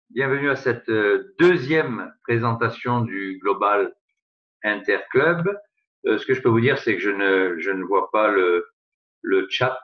Bienvenue à cette deuxième présentation du Global Interclub. Ce que je peux vous dire, c'est que je ne vois pas le chat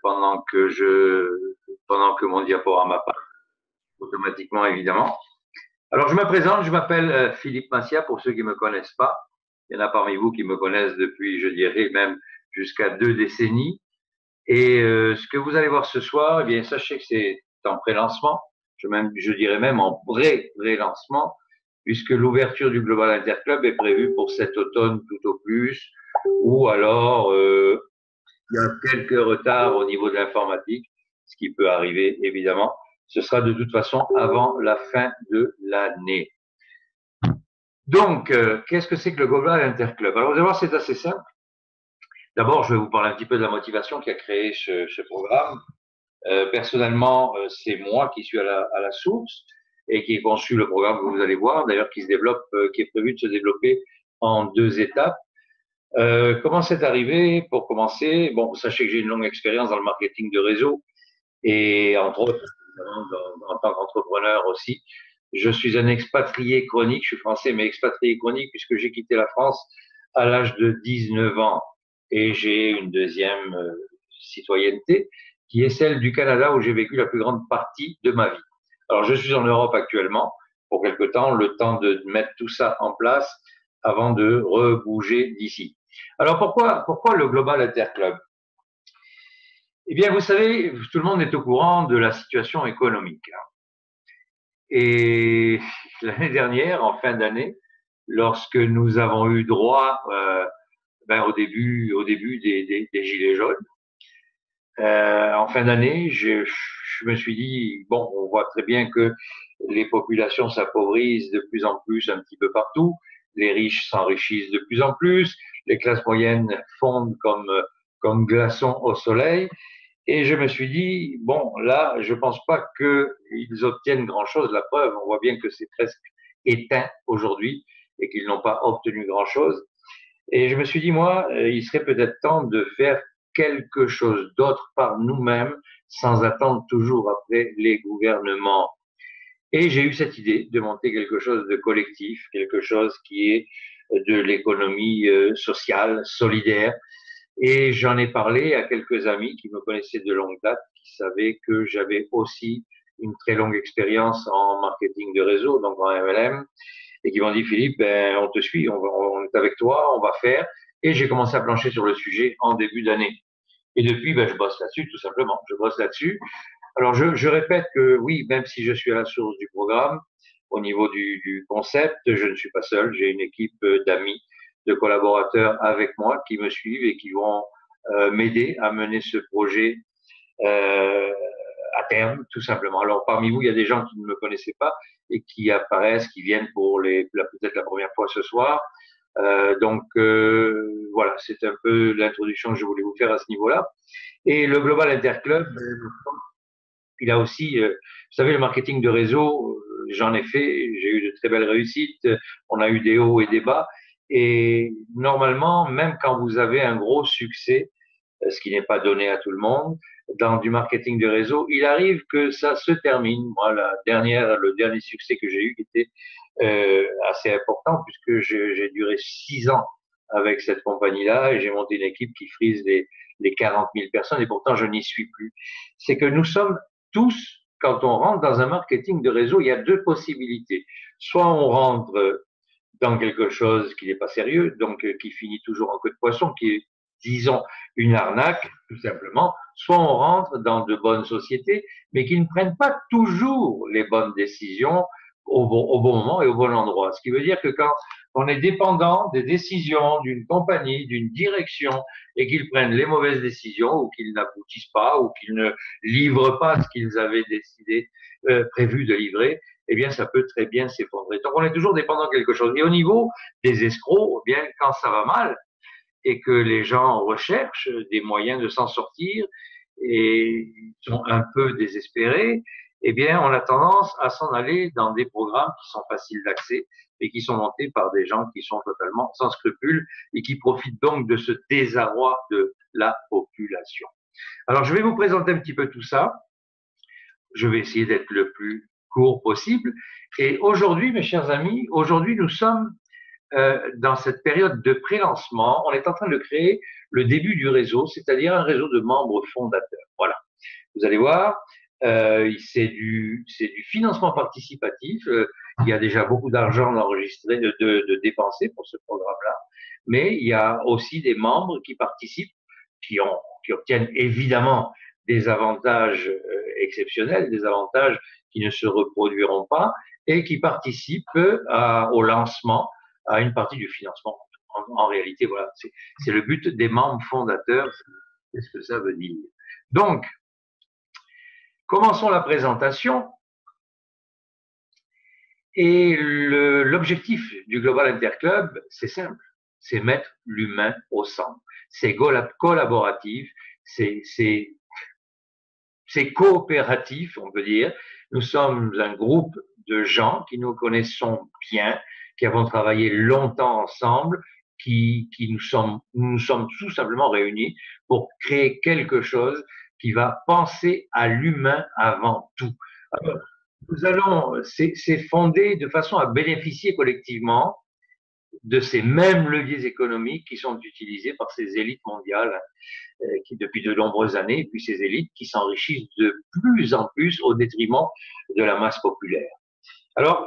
pendant que mon diaporama passe automatiquement, évidemment. Alors, je me présente, je m'appelle Philippe Massia, pour ceux qui ne me connaissent pas. Il y en a parmi vous qui me connaissent depuis, je dirais, même jusqu'à 2 décennies. Et ce que vous allez voir ce soir, eh bien, sachez que c'est en pré-lancement, je dirais même en pré-lancement, puisque l'ouverture du Global Interclub est prévue pour cet automne tout au plus, ou alors il y a quelques retards au niveau de l'informatique, ce qui peut arriver évidemment. Ce sera de toute façon avant la fin de l'année. Donc, qu'est-ce que c'est que le Global Interclub? Alors, vous allez voir, c'est assez simple. D'abord, je vais vous parler un petit peu de la motivation qui a créé ce programme. Personnellement, c'est moi qui suis à la source et qui ai conçu le programme que vous allez voir, d'ailleurs qui se développe, qui est prévu de se développer en 2 étapes. Comment c'est arrivé? Pour commencer, bon, sachez que j'ai une longue expérience dans le marketing de réseau et entre autres, en tant qu'entrepreneur aussi. Je suis un expatrié chronique, je suis français, mais expatrié chronique puisque j'ai quitté la France à l'âge de 19 ans et j'ai une deuxième citoyenneté qui est celle du Canada où j'ai vécu la plus grande partie de ma vie. Alors, je suis en Europe actuellement pour quelque temps, le temps de mettre tout ça en place avant de rebouger d'ici. Alors, pourquoi le Global Interclub? Eh bien, vous savez, tout le monde est au courant de la situation économique. Et l'année dernière, en fin d'année, lorsque nous avons eu droit au début des Gilets jaunes, en fin d'année, je me suis dit, bon, on voit très bien que les populations s'appauvrissent de plus en plus un petit peu partout, les riches s'enrichissent de plus en plus, les classes moyennes fondent comme glaçons au soleil. Et je me suis dit, bon, là, je pense pas qu'ils obtiennent grand-chose. La preuve, on voit bien que c'est presque éteint aujourd'hui et qu'ils n'ont pas obtenu grand-chose. Et je me suis dit, moi, il serait peut-être temps de faire quelque chose d'autre par nous-mêmes sans attendre toujours après les gouvernements. Et j'ai eu cette idée de monter quelque chose de collectif, quelque chose qui est de l'économie sociale, solidaire. Et j'en ai parlé à quelques amis qui me connaissaient de longue date, qui savaient que j'avais aussi une très longue expérience en marketing de réseau, donc en MLM, et qui m'ont dit, Philippe, ben, on te suit, on est avec toi, on va faire. Et j'ai commencé à plancher sur le sujet en début d'année. Et depuis, ben, je bosse là-dessus, tout simplement. Je bosse là-dessus. Alors, je répète que oui, même si je suis à la source du programme, au niveau du concept, je ne suis pas seul. J'ai une équipe d'amis, de collaborateurs avec moi qui me suivent et qui vont m'aider à mener ce projet euh, à terme, tout simplement. Alors, parmi vous, il y a des gens qui ne me connaissaient pas et qui apparaissent, qui viennent pour peut-être la première fois ce soir. Voilà, c'est un peu l'introduction que je voulais vous faire à ce niveau-là. Et le Global Interclub, il a aussi, vous savez, le marketing de réseau, j'en ai fait, j'ai eu de très belles réussites, on a eu des hauts et des bas. Et normalement, même quand vous avez un gros succès, ce qui n'est pas donné à tout le monde, dans du marketing de réseau, il arrive que ça se termine. Moi, le dernier succès que j'ai eu qui était assez important puisque j'ai duré 6 ans avec cette compagnie-là et j'ai monté une équipe qui frise les 40 000 personnes et pourtant je n'y suis plus. C'est que nous sommes tous, quand on rentre dans un marketing de réseau, il y a 2 possibilités. Soit on rentre dans quelque chose qui n'est pas sérieux, donc qui finit toujours en queue de poisson, qui est, disons, une arnaque, tout simplement, soit on rentre dans de bonnes sociétés, mais qui ne prennent pas toujours les bonnes décisions au bon moment et au bon endroit. Ce qui veut dire que quand on est dépendant des décisions d'une compagnie, d'une direction, et qu'ils prennent les mauvaises décisions ou qu'ils n'aboutissent pas ou qu'ils ne livrent pas ce qu'ils avaient décidé, prévu de livrer, eh bien, ça peut très bien s'effondrer. Donc, on est toujours dépendant de quelque chose. Et au niveau des escrocs, eh bien, quand ça va mal et que les gens recherchent des moyens de s'en sortir et sont un peu désespérés, eh bien, on a tendance à s'en aller dans des programmes qui sont faciles d'accès et qui sont montés par des gens qui sont totalement sans scrupules et qui profitent donc de ce désarroi de la population. Alors, je vais vous présenter un petit peu tout ça. Je vais essayer d'être le plus court possible. Et aujourd'hui, mes chers amis, aujourd'hui, nous sommes dans cette période de pré-lancement. On est en train de créer le début du réseau, c'est-à-dire un réseau de membres fondateurs. Voilà. Vous allez voir, c'est du financement participatif. Il y a déjà beaucoup d'argent enregistré, de dépensé pour ce programme-là, mais il y a aussi des membres qui participent, qui obtiennent évidemment des avantages exceptionnels, des avantages qui ne se reproduiront pas, et qui participent au lancement, à une partie du financement. En réalité, voilà, c'est le but des membres fondateurs. Qu'est-ce que ça veut dire? Donc, commençons la présentation. Et l'objectif du Global Interclub, c'est simple, c'est mettre l'humain au centre. C'est collaboratif, c'est coopératif, on peut dire. Nous sommes un groupe de gens qui nous connaissons bien, qui avons travaillé longtemps ensemble, qui nous sommes tout simplement réunis pour créer quelque chose qui va penser à l'humain avant tout. Alors, c'est fondé de façon à bénéficier collectivement de ces mêmes leviers économiques qui sont utilisés par ces élites mondiales qui depuis de nombreuses années, et puis ces élites qui s'enrichissent de plus en plus au détriment de la masse populaire. Alors,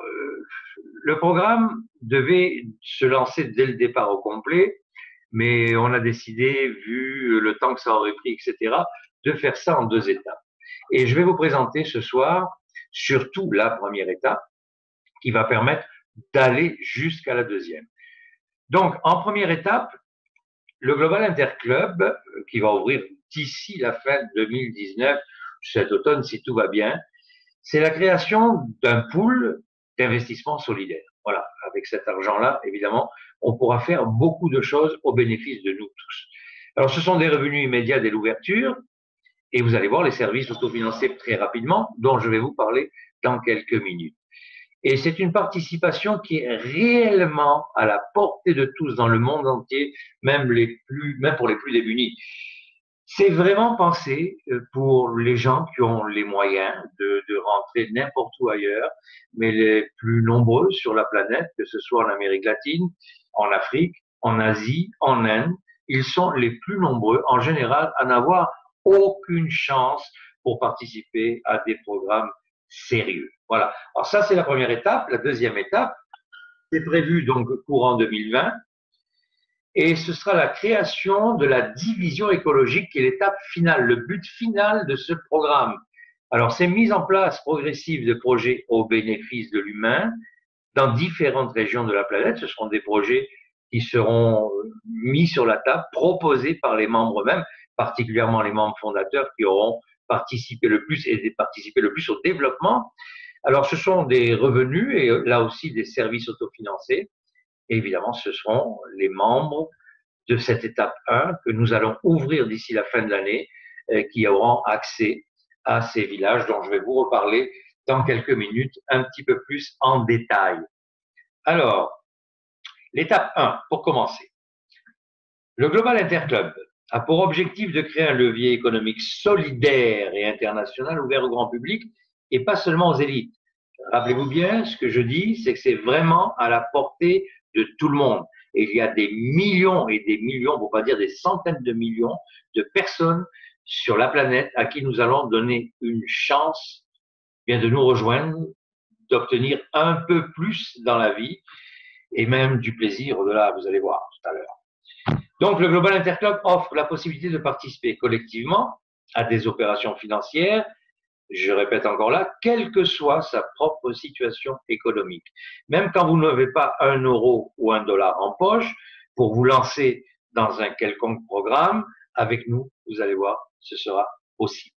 le programme devait se lancer dès le départ au complet, mais on a décidé, vu le temps que ça aurait pris, etc., de faire ça en 2 étapes. Et je vais vous présenter ce soir surtout la première étape qui va permettre d'aller jusqu'à la deuxième. Donc, en première étape, le Global Interclub, qui va ouvrir d'ici la fin 2019, cet automne, si tout va bien, c'est la création d'un pool d'investissement solidaire. Voilà, avec cet argent-là, évidemment, on pourra faire beaucoup de choses au bénéfice de nous tous. Alors, ce sont des revenus immédiats dès l'ouverture, et vous allez voir les services autofinancés très rapidement, dont je vais vous parler dans quelques minutes. Et c'est une participation qui est réellement à la portée de tous dans le monde entier, même pour les plus démunis. C'est vraiment pensé pour les gens qui ont les moyens de rentrer n'importe où ailleurs, mais les plus nombreux sur la planète, que ce soit en Amérique latine, en Afrique, en Asie, en Inde, ils sont les plus nombreux en général à n'avoir aucune chance pour participer à des programmes sérieux. Voilà. Alors ça, c'est la première étape. La deuxième étape, c'est prévu donc courant 2020. Et ce sera la création de la division écologique qui est l'étape finale, le but final de ce programme. Alors, c'est mise en place progressive de projets au bénéfice de l'humain dans différentes régions de la planète. Ce seront des projets qui seront mis sur la table, proposés par les membres eux-mêmes, particulièrement les membres fondateurs qui auront participé le plus au développement. Alors, ce sont des revenus et là aussi des services autofinancés. Et évidemment, ce seront les membres de cette étape 1 que nous allons ouvrir d'ici la fin de l'année, qui auront accès à ces villages dont je vais vous reparler dans quelques minutes, un petit peu plus en détail. Alors, l'étape 1, pour commencer. Le Global Interclub a pour objectif de créer un levier économique solidaire et international ouvert au grand public et pas seulement aux élites. Rappelez-vous bien, ce que je dis, c'est que c'est vraiment à la portée de tout le monde. Et il y a des millions et des millions, pour pas dire des centaines de millions de personnes sur la planète à qui nous allons donner une chance bien de nous rejoindre, d'obtenir un peu plus dans la vie et même du plaisir au-delà, vous allez voir tout à l'heure. Donc, le Global Interclub offre la possibilité de participer collectivement à des opérations financières, je répète encore là, quelle que soit sa propre situation économique. Même quand vous n'avez pas 1 euro ou 1 dollar en poche, pour vous lancer dans un quelconque programme, avec nous, vous allez voir, ce sera possible.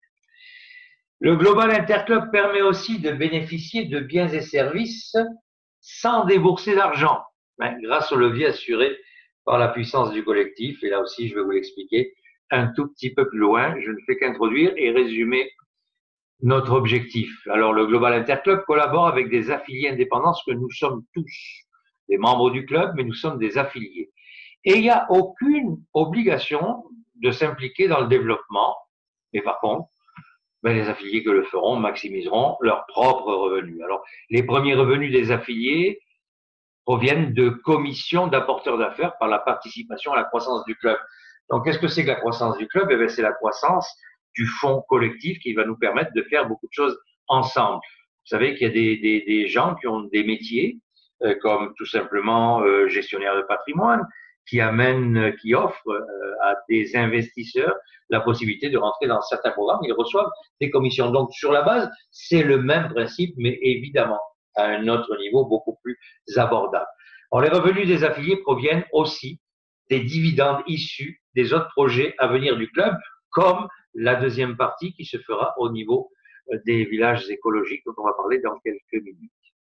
Le Global Interclub permet aussi de bénéficier de biens et services sans débourser d'argent, grâce au levier assuré par la puissance du collectif. Et là aussi, je vais vous l'expliquer un tout petit peu plus loin. Je ne fais qu'introduire et résumer notre objectif. Alors, le Global Interclub collabore avec des affiliés indépendants, ce que nous sommes tous, des membres du club, mais nous sommes des affiliés. Et il n'y a aucune obligation de s'impliquer dans le développement. Mais par contre, ben, les affiliés que le feront maximiseront leurs propres revenus. Alors, les premiers revenus des affiliés proviennent de commissions d'apporteurs d'affaires par la participation à la croissance du club. Donc, qu'est-ce que c'est que la croissance du club? Eh bien, c'est la croissance du fonds collectif qui va nous permettre de faire beaucoup de choses ensemble. Vous savez qu'il y a des gens qui ont des métiers, comme tout simplement gestionnaire de patrimoine, qui offrent à des investisseurs la possibilité de rentrer dans certains programmes. Ils reçoivent des commissions. Donc, sur la base, c'est le même principe, mais évidemment à un autre niveau beaucoup plus abordable. Alors, les revenus des affiliés proviennent aussi des dividendes issus des autres projets à venir du club, comme la deuxième partie qui se fera au niveau des villages écologiques, dont on va parler dans quelques minutes.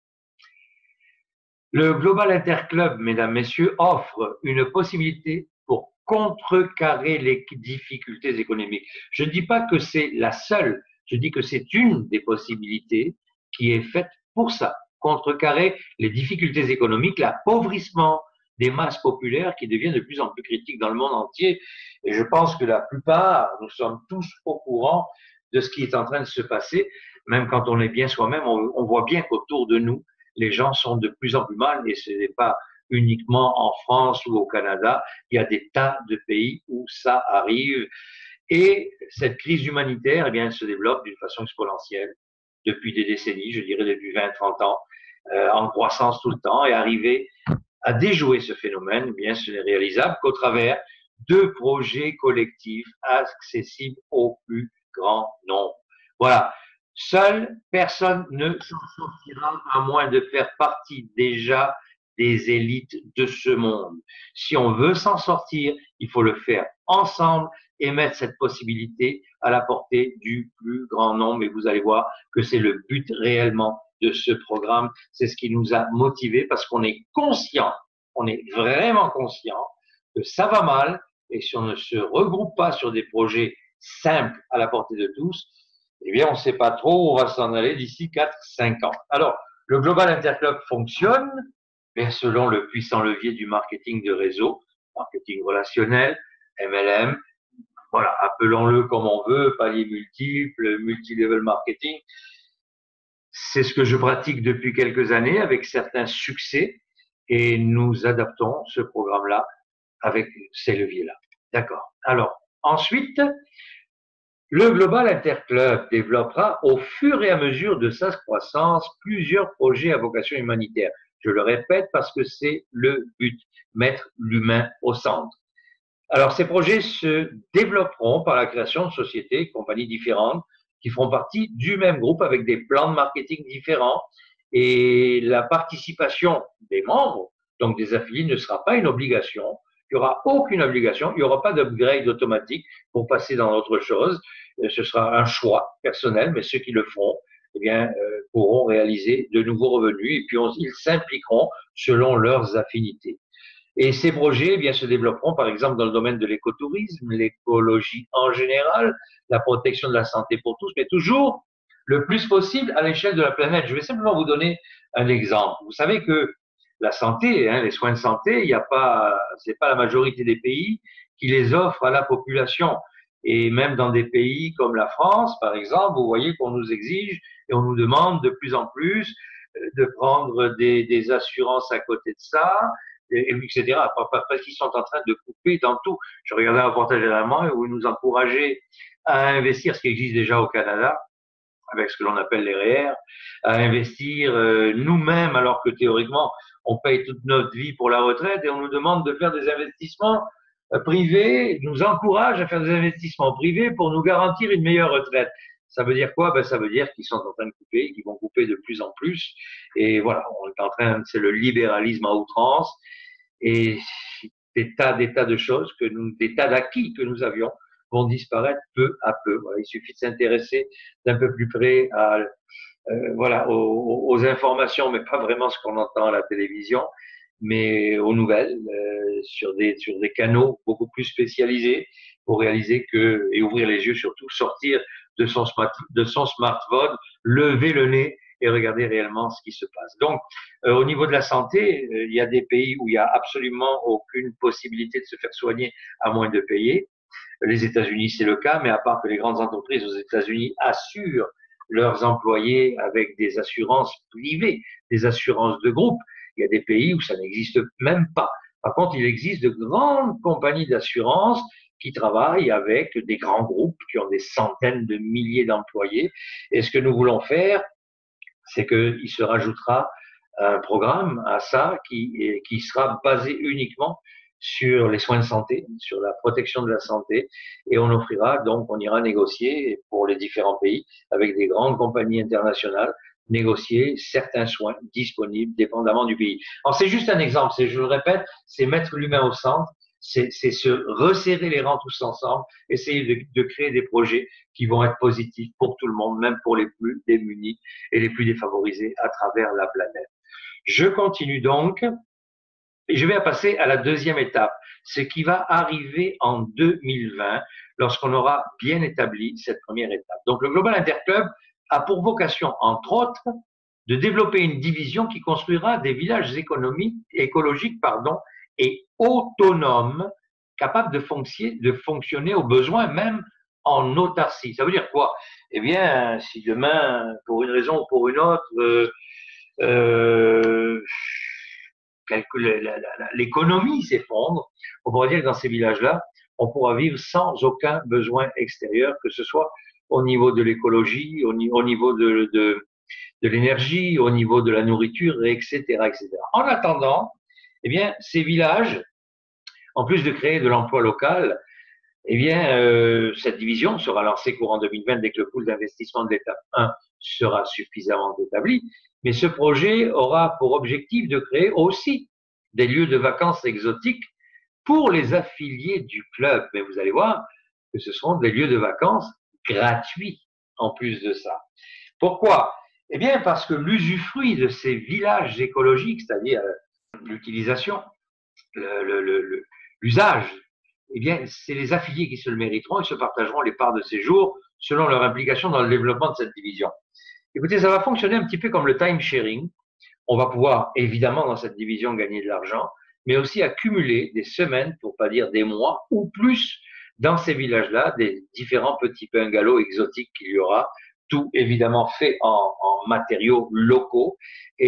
Le Global Interclub, mesdames, messieurs, offre une possibilité pour contrecarrer les difficultés économiques. Je ne dis pas que c'est la seule, je dis que c'est une des possibilités qui est faite pour ça, contrecarrer les difficultés économiques, l'appauvrissement des masses populaires qui devient de plus en plus critique dans le monde entier. Et je pense que la plupart, nous sommes tous au courant de ce qui est en train de se passer, même quand on est bien soi-même, on voit bien qu'autour de nous, les gens sont de plus en plus mal, et ce n'est pas uniquement en France ou au Canada, il y a des tas de pays où ça arrive. Et cette crise humanitaire, eh bien, elle se développe d'une façon exponentielle depuis des décennies, je dirais depuis 20-30 ans, en croissance tout le temps, et arriver à déjouer ce phénomène, eh bien, ce n'est réalisable qu'au travers de projets collectifs accessibles au plus grand nombre. Voilà. Seule personne ne s'en sortira à moins de faire partie déjà des élites de ce monde. Si on veut s'en sortir, il faut le faire ensemble et mettre cette possibilité à la portée du plus grand nombre. Et vous allez voir que c'est le but réellement de ce programme. C'est ce qui nous a motivés parce qu'on est conscient, on est vraiment conscient que ça va mal et si on ne se regroupe pas sur des projets simples à la portée de tous, eh bien, on ne sait pas trop où on va s'en aller d'ici 4-5 ans. Alors, le Global Interclub fonctionne bien selon le puissant levier du marketing de réseau, marketing relationnel, MLM, voilà, appelons-le comme on veut, palier multiple, multi-level marketing. C'est ce que je pratique depuis quelques années avec certains succès et nous adaptons ce programme-là avec ces leviers-là. D'accord. Alors, ensuite, le Global Interclub développera au fur et à mesure de sa croissance plusieurs projets à vocation humanitaire. Je le répète parce que c'est le but, mettre l'humain au centre. Alors, ces projets se développeront par la création de sociétés, compagnies différentes qui feront partie du même groupe avec des plans de marketing différents et la participation des membres, donc des affiliés, ne sera pas une obligation. Il n'y aura aucune obligation, il n'y aura pas d'upgrade automatique pour passer dans autre chose. Ce sera un choix personnel, mais ceux qui le feront eh bien, pourront réaliser de nouveaux revenus et puis ils s'impliqueront selon leurs affinités. Et ces projets eh bien, se développeront par exemple dans le domaine de l'écotourisme, l'écologie en général, la protection de la santé pour tous, mais toujours le plus possible à l'échelle de la planète. Je vais simplement vous donner un exemple. Vous savez que la santé, les soins de santé, il n'y a pas, c'est pas la majorité des pays qui les offrent à la population. Et même dans des pays comme la France, par exemple, vous voyez qu'on nous exige et on nous demande de plus en plus de prendre des assurances à côté de ça, etc. Parce qu'ils sont en train de couper dans tout. Je regardais un reportage dernièrement où ils nous encourageaient à investir, ce qui existe déjà au Canada, avec ce que l'on appelle les REER, à investir nous-mêmes, alors que théoriquement, on paye toute notre vie pour la retraite et on nous demande de faire des investissements privés, nous encourage à faire des investissements privés pour nous garantir une meilleure retraite. Ça veut dire quoi? Ben, ça veut dire qu'ils sont en train de couper, qu'ils vont couper de plus en plus. Et voilà, on est en train, c'est le libéralisme à outrance et des tas de choses des tas d'acquis que nous avions vont disparaître peu à peu. Voilà, il suffit de s'intéresser d'un peu plus près à voilà aux informations, mais pas vraiment ce qu'on entend à la télévision, mais aux nouvelles sur des canaux beaucoup plus spécialisés pour réaliser que et ouvrir les yeux surtout, sortir de son smartphone, lever le nez et regarder réellement ce qui se passe. Donc, au niveau de la santé, il y a des pays où il y a absolument aucune possibilité de se faire soigner à moins de payer. Les États-Unis, c'est le cas, mais à part que les grandes entreprises aux États-Unis assurent leurs employés avec des assurances privées, des assurances de groupe, il y a des pays où ça n'existe même pas. Par contre, il existe de grandes compagnies d'assurance qui travaillent avec des grands groupes qui ont des centaines de milliers d'employés. Et ce que nous voulons faire, c'est qu'il se rajoutera un programme à ça qui sera basé uniquement sur les soins de santé, sur la protection de la santé, et on offrira donc, on ira négocier pour les différents pays avec des grandes compagnies internationales, négocier certains soins disponibles dépendamment du pays. Alors c'est juste un exemple, je le répète, c'est mettre l'humain au centre, c'est se resserrer les rangs tous ensemble, essayer de créer des projets qui vont être positifs pour tout le monde, même pour les plus démunis et les plus défavorisés à travers la planète. Je continue donc et je vais passer à la deuxième étape, ce qui va arriver en 2020 lorsqu'on aura bien établi cette première étape. Donc le Global Interclub a pour vocation, entre autres, de développer une division qui construira des villages écologiques et autonomes, capables de fonctionner aux besoins, même en autarcie. Ça veut dire quoi? Eh bien, si demain, pour une raison ou pour une autre, euh, l'économie s'effondre, on pourrait dire que dans ces villages-là, on pourra vivre sans aucun besoin extérieur, que ce soit au niveau de l'écologie, au niveau de l'énergie, au niveau de la nourriture, etc., etc. En attendant, eh bien, ces villages, en plus de créer de l'emploi local, eh bien, cette division sera lancée courant 2020 dès que le pool d'investissement de l'étape 1 sera suffisamment établi. Mais ce projet aura pour objectif de créer aussi des lieux de vacances exotiques pour les affiliés du club. Mais vous allez voir que ce seront des lieux de vacances gratuits en plus de ça. Pourquoi? Eh bien, parce que l'usufruit de ces villages écologiques, c'est-à-dire l'utilisation, l'usage, eh bien, c'est les affiliés qui se le mériteront et se partageront les parts de séjour selon leur implication dans le développement de cette division. Écoutez, ça va fonctionner un petit peu comme le time sharing. On va pouvoir, évidemment, dans cette division, gagner de l'argent, mais aussi accumuler des semaines, pour pas dire des mois, ou plus, dans ces villages-là, des différents petits bungalows exotiques qu'il y aura, tout évidemment fait en matériaux locaux.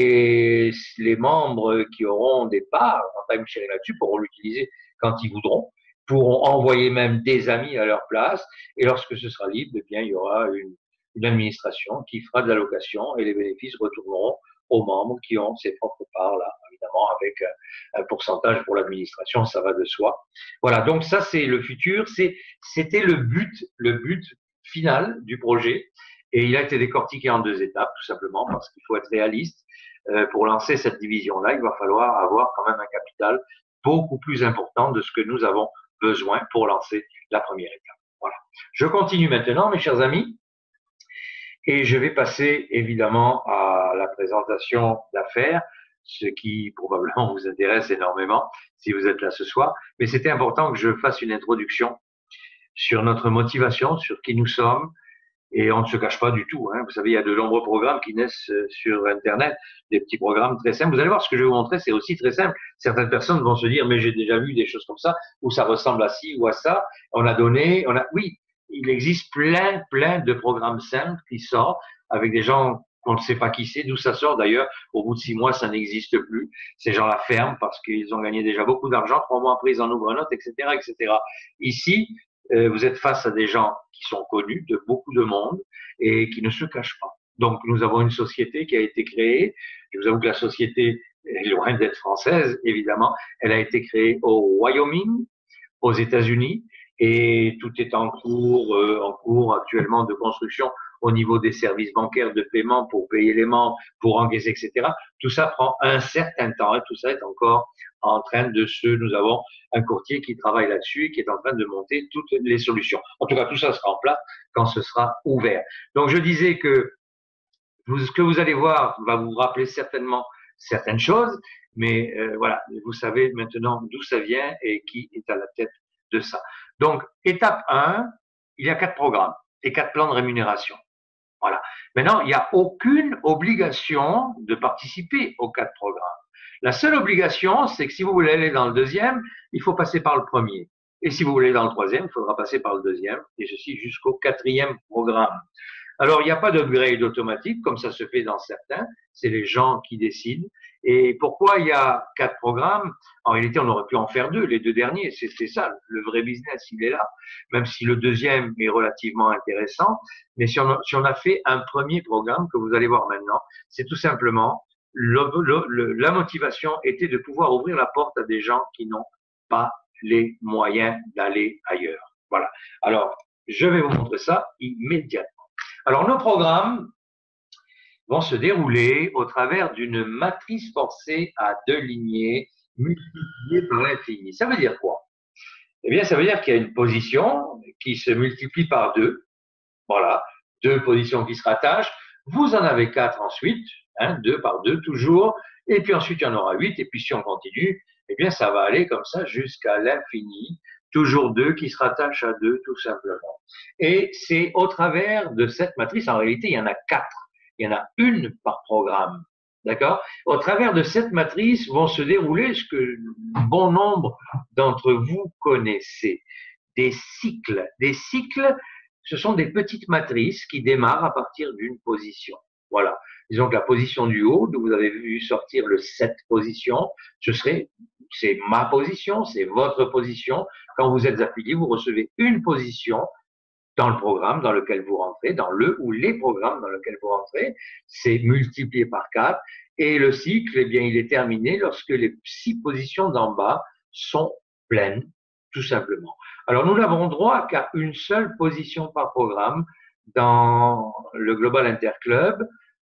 Et les membres qui auront des parts en time sharing là-dessus pourront l'utiliser quand ils voudront, pourront envoyer même des amis à leur place, et lorsque ce sera libre, eh bien, il y aura une administration qui fera de la location et les bénéfices retourneront aux membres qui ont ces propres parts là, évidemment avec un pourcentage pour l'administration, ça va de soi. Voilà, donc ça c'est le futur, c'était le but final du projet, et il a été décortiqué en deux étapes, tout simplement parce qu'il faut être réaliste. Pour lancer cette division-là, il va falloir avoir quand même un capital beaucoup plus important de ce que nous avons besoin pour lancer la première étape. Voilà. Je continue maintenant, mes chers amis. Et je vais passer évidemment à la présentation d'affaires, ce qui probablement vous intéresse énormément si vous êtes là ce soir. Mais c'était important que je fasse une introduction sur notre motivation, sur qui nous sommes. Et on ne se cache pas du tout. Hein. Vous savez, il y a de nombreux programmes qui naissent sur Internet, des petits programmes très simples. Vous allez voir, ce que je vais vous montrer, c'est aussi très simple. Certaines personnes vont se dire, mais j'ai déjà vu des choses comme ça, où ça ressemble à ci ou à ça. Oui, il existe plein de programmes simples qui sortent avec des gens qu'on ne sait pas qui c'est, d'où ça sort d'ailleurs. Au bout de 6 mois, ça n'existe plus. Ces gens la ferment parce qu'ils ont gagné déjà beaucoup d'argent. 3 mois après, ils en ouvrent un autre, etc., etc. Ici, vous êtes face à des gens qui sont connus de beaucoup de monde et qui ne se cachent pas. Donc, nous avons une société qui a été créée. Je vous avoue que la société est loin d'être française, évidemment. Elle a été créée au Wyoming, aux États-Unis, et tout est en cours actuellement de construction au niveau des services bancaires de paiement pour payer les membres, pour encaisser, etc. Tout ça prend un certain temps et tout ça est encore en train nous avons un courtier qui travaille là-dessus et qui est en train de monter toutes les solutions. En tout cas, tout ça sera en place quand ce sera ouvert. Donc, je disais que ce que vous allez voir va vous rappeler certainement certaines choses, mais voilà, vous savez maintenant d'où ça vient et qui est à la tête de ça. Donc, étape 1, il y a 4 programmes et 4 plans de rémunération. Voilà. Maintenant, il n'y a aucune obligation de participer aux 4 programmes. La seule obligation, c'est que si vous voulez aller dans le deuxième, il faut passer par le premier. Et si vous voulez dans le troisième, il faudra passer par le deuxième, et ceci jusqu'au quatrième programme. Alors, il n'y a pas d'upgrade automatique, comme ça se fait dans certains, c'est les gens qui décident. Et pourquoi il y a 4 programmes? En réalité, on aurait pu en faire 2, les 2 derniers, c'est ça, le vrai business, il est là. Même si le deuxième est relativement intéressant, mais si on a fait un premier programme que vous allez voir maintenant, c'est tout simplement, la motivation était de pouvoir ouvrir la porte à des gens qui n'ont pas les moyens d'aller ailleurs. Voilà. Alors, je vais vous montrer ça immédiatement. Alors, nos programmes vont se dérouler au travers d'une matrice forcée à 2 lignées multipliées par l'infini. Ça veut dire quoi? Eh bien, ça veut dire qu'il y a une position qui se multiplie par 2. Voilà, 2 positions qui se rattachent. Vous en avez 4 ensuite, 2 par 2 toujours. Et puis ensuite, il y en aura 8. Et puis si on continue, eh bien, ça va aller comme ça jusqu'à l'infini. Toujours 2 qui se rattachent à 2, tout simplement. Et c'est au travers de cette matrice, en réalité, il y en a 4. Il y en a une par programme. D'accord? Au travers de cette matrice vont se dérouler ce que bon nombre d'entre vous connaissez. Des cycles. Des cycles, ce sont des petites matrices qui démarrent à partir d'une position. Voilà. Disons que la position du haut, d'où vous avez vu sortir le 7 position, c'est ma position, c'est votre position. Quand vous êtes affilié, vous recevez une position dans le programme dans lequel vous rentrez, dans le ou les programmes dans lesquels vous rentrez, c'est multiplié par 4. Et le cycle, eh bien, il est terminé lorsque les 6 positions d'en bas sont pleines, tout simplement. Alors, nous n'avons droit qu'à une seule position par programme dans le Global Interclub.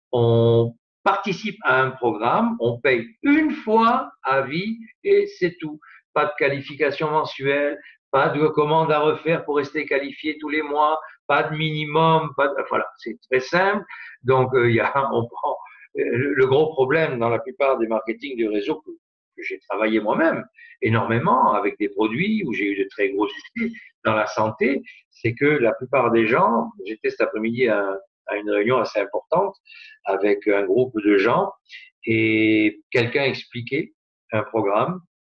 On participe à un programme, on paye une fois à vie et c'est tout. Pas de qualification mensuelle, pas de commande à refaire pour rester qualifié tous les mois, pas de minimum, voilà, c'est très simple. Donc, on prend le gros problème dans la plupart des marketing du réseau que j'ai travaillé moi-même énormément avec des produits où j'ai eu de très gros succès dans la santé, c'est que la plupart des gens, j'étais cet après-midi à une réunion assez importante avec un groupe de gens et quelqu'un expliquait un programme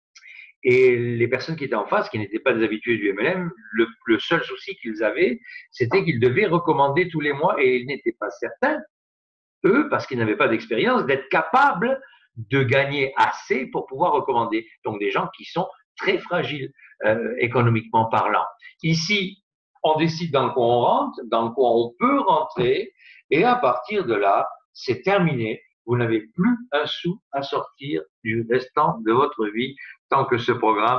et les personnes qui étaient en face, qui n'étaient pas des habitués du MLM, le seul souci qu'ils avaient, c'était qu'ils devaient recommander tous les mois et ils n'étaient pas certains, eux, parce qu'ils n'avaient pas d'expérience, d'être capables de gagner assez pour pouvoir recommander. Donc des gens qui sont très fragiles économiquement parlant. Ici, on décide dans quoi on rentre, dans quoi on peut rentrer, et à partir de là, c'est terminé. Vous n'avez plus un sou à sortir du restant de votre vie tant que ce programme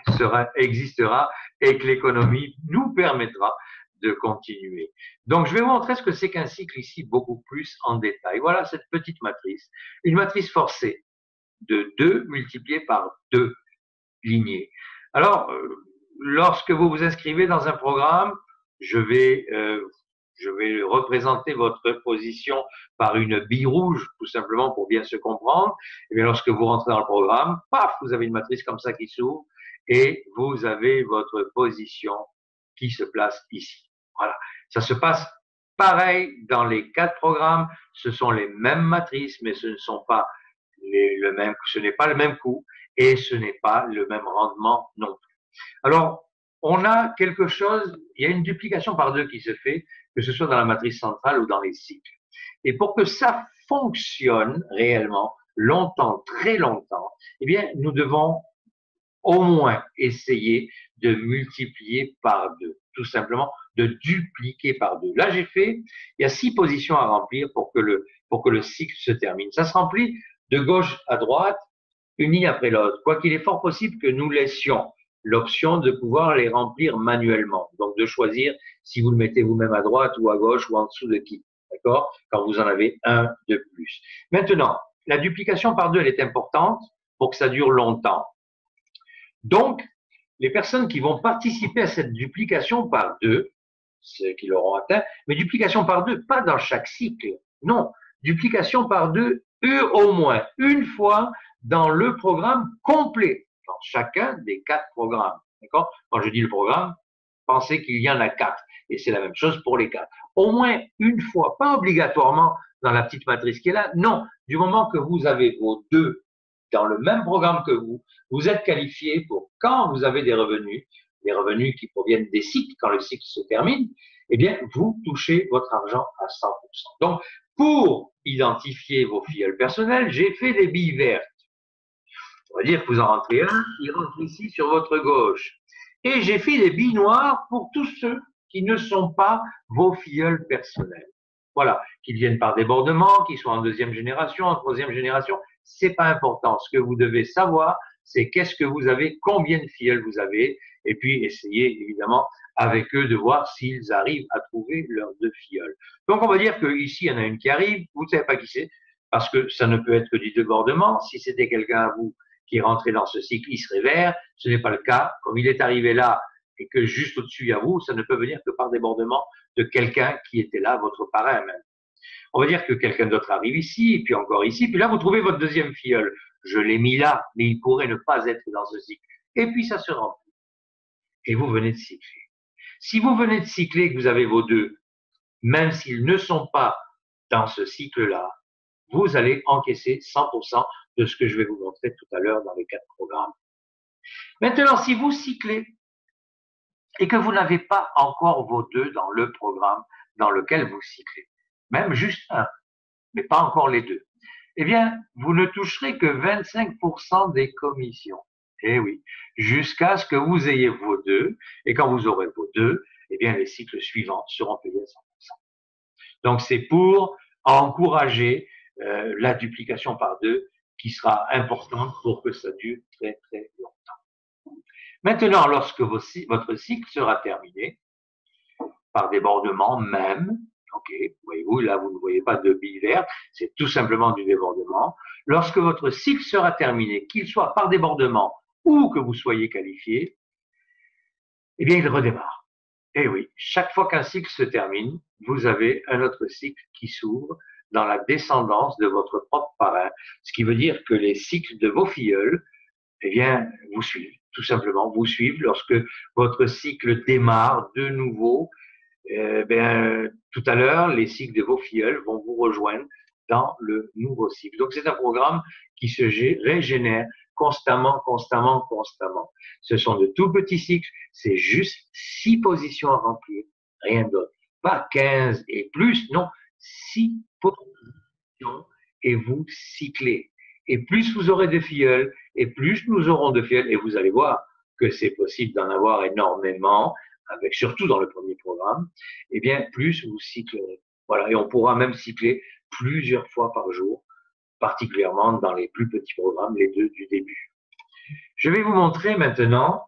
existera et que l'économie nous permettra de continuer. Donc, je vais vous montrer ce que c'est qu'un cycle ici beaucoup plus en détail. Voilà cette petite matrice. Une matrice forcée de 2 multiplié par 2 lignées. Alors, lorsque vous vous inscrivez dans un programme, je vais représenter votre position par une bille rouge, tout simplement pour bien se comprendre. Et bien, lorsque vous rentrez dans le programme, paf, vous avez une matrice comme ça qui s'ouvre et vous avez votre position qui se place ici. Voilà. Ça se passe pareil dans les 4 programmes. Ce sont les mêmes matrices, mais ce ne sont pas ce n'est pas le même coût et ce n'est pas le même rendement non plus. Alors, on a quelque chose, il y a une duplication par 2 qui se fait, que ce soit dans la matrice centrale ou dans les cycles. Et pour que ça fonctionne réellement, longtemps, très longtemps, eh bien, nous devons au moins essayer de multiplier par 2, tout simplement de dupliquer par 2. Là, il y a 6 positions à remplir pour que le cycle se termine. Ça se remplit de gauche à droite, une ligne après l'autre, quoiqu'il est fort possible que nous laissions l'option de pouvoir les remplir manuellement. Donc, de choisir si vous le mettez vous-même à droite ou à gauche ou en dessous de qui. D'accord? Quand vous en avez un de plus. Maintenant, la duplication par 2, elle est importante pour que ça dure longtemps. Donc, les personnes qui vont participer à cette duplication par 2, ceux qui l'auront atteint, mais duplication par 2, pas dans chaque cycle. Non, duplication par 2, au moins une fois dans le programme complet, dans chacun des 4 programmes. D'accord? Quand je dis le programme, pensez qu'il y en a 4. Et c'est la même chose pour les 4. Au moins une fois, pas obligatoirement dans la petite matrice qui est là. Non, du moment que vous avez vos 2 dans le même programme que vous êtes qualifié pour quand vous avez des revenus, les revenus qui proviennent des cycles, quand le cycle se termine, eh bien, vous touchez votre argent à 100%. Donc, pour identifier vos filleuls personnels, j'ai fait des billes vertes. On va dire que vous en rentrez un, il rentre ici sur votre gauche. Et j'ai fait des billes noires pour tous ceux qui ne sont pas vos filleuls personnels. Voilà, qu'ils viennent par débordement, qu'ils soient en deuxième génération, en troisième génération, c'est pas important. Ce que vous devez savoir, c'est qu'est-ce que vous avez, combien de filleuls vous avez, et puis essayez évidemment avec eux de voir s'ils arrivent à trouver leurs deux filleuls. Donc on va dire qu'ici, il y en a une qui arrive, vous ne savez pas qui c'est, parce que ça ne peut être que du débordement. Si c'était quelqu'un à vous qui est rentré dans ce cycle, il serait vert. Ce n'est pas le cas. Comme il est arrivé là et que juste au-dessus, il y a vous, ça ne peut venir que par débordement de quelqu'un qui était là, votre parrain même. On va dire que quelqu'un d'autre arrive ici, et puis encore ici, puis là, vous trouvez votre deuxième filleul. Je l'ai mis là, mais il pourrait ne pas être dans ce cycle. Et puis, ça se remplit. Et vous venez de cycler. Si vous venez de cycler et que vous avez vos deux, même s'ils ne sont pas dans ce cycle-là, vous allez encaisser 100% de ce que je vais vous montrer tout à l'heure dans les 4 programmes. Maintenant, si vous cyclez et que vous n'avez pas encore vos deux dans le programme dans lequel vous cyclez, même juste un, mais pas encore les deux, eh bien, vous ne toucherez que 25% des commissions. Eh oui, jusqu'à ce que vous ayez vos deux, et quand vous aurez vos deux, eh bien, les cycles suivants seront payés à 100%. Donc, c'est pour encourager la duplication par deux qui sera importante pour que ça dure très, très longtemps. Maintenant, lorsque votre cycle sera terminé, par débordement même, ok, voyez-vous, là, vous ne voyez pas de billes vertes, c'est tout simplement du débordement. Lorsque votre cycle sera terminé, qu'il soit par débordement ou que vous soyez qualifié, eh bien, il redémarre. Et oui, chaque fois qu'un cycle se termine, vous avez un autre cycle qui s'ouvre dans la descendance de votre propre parrain, ce qui veut dire que les cycles de vos filleuls, eh bien, vous suivent, tout simplement, vous suivent lorsque votre cycle démarre de nouveau. Tout à l'heure, les cycles de vos filleuls vont vous rejoindre dans le nouveau cycle. Donc, c'est un programme qui se régénère constamment, constamment, constamment. Ce sont de tout petits cycles, c'est juste 6 positions à remplir, rien d'autre. Pas 15 et plus, non, 6 positions et vous cyclez. Et plus vous aurez de filleuls, et plus nous aurons de filleuls, et vous allez voir que c'est possible d'en avoir énormément, avec surtout dans le premier programme, eh bien, plus vous cyclerez. Voilà, et on pourra même cycler plusieurs fois par jour, particulièrement dans les plus petits programmes, les deux du début. Je vais vous montrer maintenant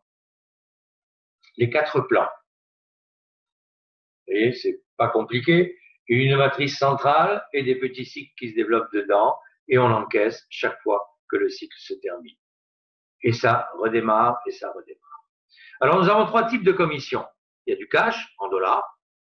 les 4 plans. Vous voyez, c'est pas compliqué. Une matrice centrale et des petits cycles qui se développent dedans, et on encaisse chaque fois que le cycle se termine. Et ça redémarre, et ça redémarre. Alors, nous avons 3 types de commissions. Il y a du cash en dollars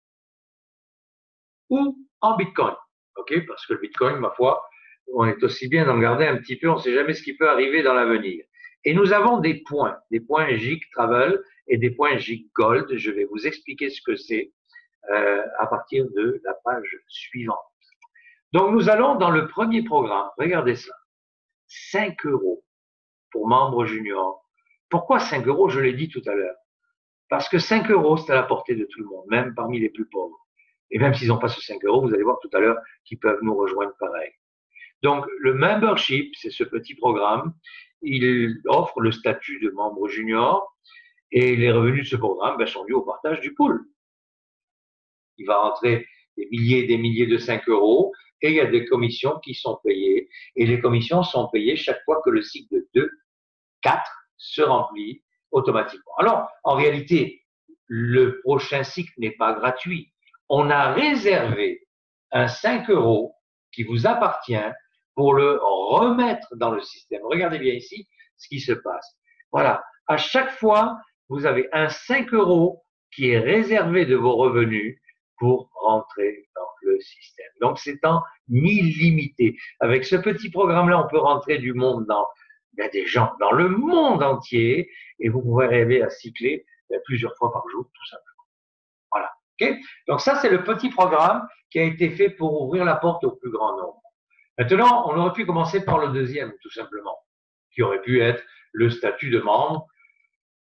ou en bitcoin. Ok, parce que le bitcoin, ma foi, on est aussi bien d'en garder un petit peu, on ne sait jamais ce qui peut arriver dans l'avenir. Et nous avons des points GIG Travel et des points GIG Gold. Je vais vous expliquer ce que c'est à partir de la page suivante. Donc, nous allons dans le premier programme. Regardez ça. 5 € pour membres juniors. Pourquoi 5 €? Je l'ai dit tout à l'heure. Parce que 5 €, c'est à la portée de tout le monde, même parmi les plus pauvres. Et même s'ils n'ont pas ce 5 €, vous allez voir tout à l'heure qu'ils peuvent nous rejoindre pareil. Donc, le membership, c'est ce petit programme. Il offre le statut de membre junior et les revenus de ce programme sont dus au partage du pool. Il va rentrer des milliers de 5 € et il y a des commissions qui sont payées. Et les commissions sont payées chaque fois que le cycle de 2, 4 se remplit automatiquement. Alors, en réalité, le prochain cycle n'est pas gratuit. On a réservé un 5 € qui vous appartient pour le remettre dans le système. Regardez bien ici ce qui se passe. Voilà. À chaque fois, vous avez un 5 € qui est réservé de vos revenus pour rentrer dans le système. Donc, c'est en illimité. Avec ce petit programme-là, on peut rentrer du monde dans des gens dans le monde entier et vous pourrez rêver à cycler plusieurs fois par jour, tout simplement. Voilà. Okay? Donc, ça, c'est le petit programme qui a été fait pour ouvrir la porte au plus grand nombre. Maintenant, on aurait pu commencer par le deuxième, tout simplement, qui aurait pu être le statut de membre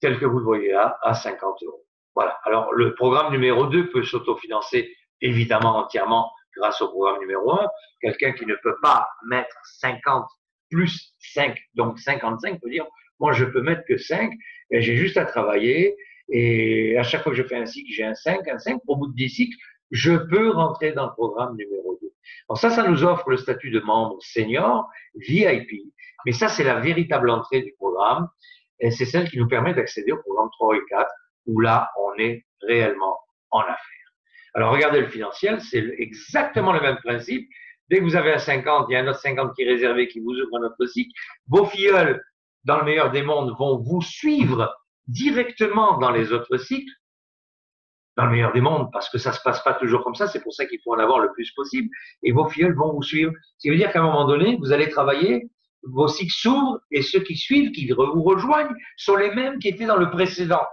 tel que vous le voyez là, à 50 euros. Voilà. Alors, le programme numéro 2 peut s'autofinancer évidemment entièrement grâce au programme numéro 1. Quelqu'un qui ne peut pas mettre 50 plus 5, donc 55 peut dire, moi je peux mettre que 5, et j'ai juste à travailler, et à chaque fois que je fais un cycle, j'ai un 5, au bout de 10 cycles, je peux rentrer dans le programme numéro 2. Alors ça nous offre le statut de membre senior, VIP, mais ça c'est la véritable entrée du programme, et c'est celle qui nous permet d'accéder au programme 3 et 4, où là, on est réellement en affaires. Alors, regardez le financier, c'est exactement le même principe. Dès que vous avez un 50, il y a un autre 50 qui est réservé, qui vous ouvre un autre cycle. Vos filleuls, dans le meilleur des mondes, vont vous suivre directement dans les autres cycles, dans le meilleur des mondes, parce que ça se passe pas toujours comme ça, c'est pour ça qu'il faut en avoir le plus possible, et vos filleuls vont vous suivre. Ce qui veut dire qu'à un moment donné, vous allez travailler, vos cycles s'ouvrent, et ceux qui suivent, qui vous rejoignent, sont les mêmes qui étaient dans le précédent.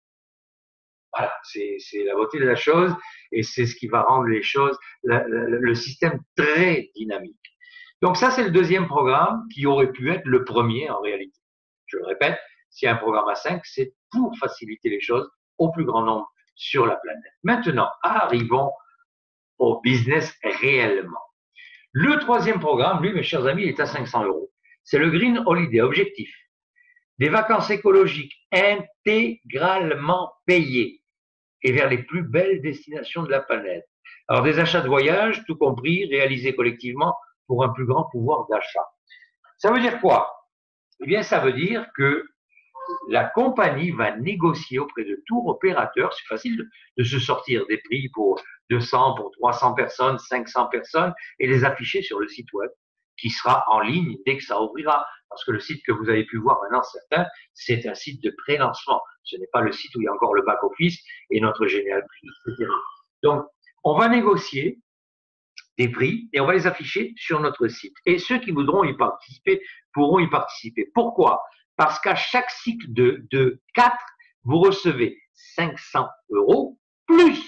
Voilà, c'est la beauté de la chose, et c'est ce qui va rendre les choses, le système très dynamique. Donc ça, c'est le deuxième programme qui aurait pu être le premier en réalité. Je le répète, s'il y a un programme à 5, c'est pour faciliter les choses au plus grand nombre sur la planète. Maintenant, arrivons au business réellement. Le troisième programme, lui, mes chers amis, il est à 500 euros. C'est le Green Holiday, objectif. Des vacances écologiques intégralement payées et vers les plus belles destinations de la planète. Alors, des achats de voyage, tout compris, réalisés collectivement pour un plus grand pouvoir d'achat. Ça veut dire quoi? Eh bien, ça veut dire que la compagnie va négocier auprès de tout opérateur, c'est facile de se sortir des prix pour 200, pour 300 personnes, 500 personnes, et les afficher sur le site web, qui sera en ligne dès que ça ouvrira. Parce que le site que vous avez pu voir maintenant, certains, c'est un site de pré-lancement. Ce n'est pas le site où il y a encore le back-office et notre génial prix, etc. Donc, on va négocier des prix et on va les afficher sur notre site. Et ceux qui voudront y participer pourront y participer. Pourquoi? Parce qu'à chaque cycle de 4, vous recevez 500 euros plus